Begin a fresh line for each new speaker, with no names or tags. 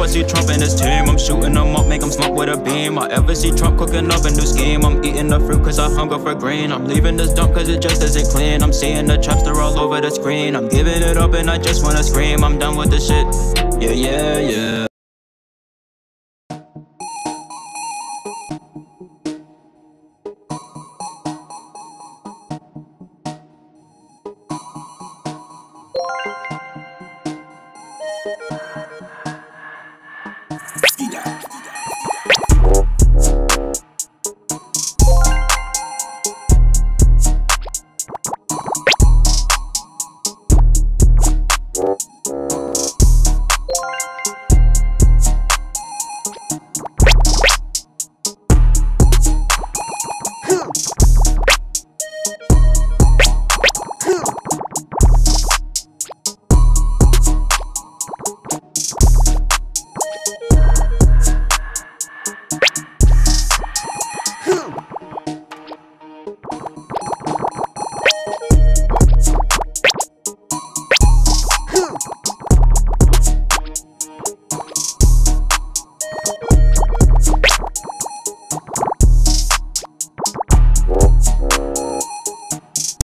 I see Trump and his team. I'm shooting them up, make them smoke with a beam. I ever see Trump cooking up a new scheme. I'm eating the fruit cause I hunger for green. I'm leaving this dump cause it just isn't clean. I'm seeing the trapster all over the screen. I'm giving it up and I just wanna scream. I'm done with this shit, yeah, yeah, yeah.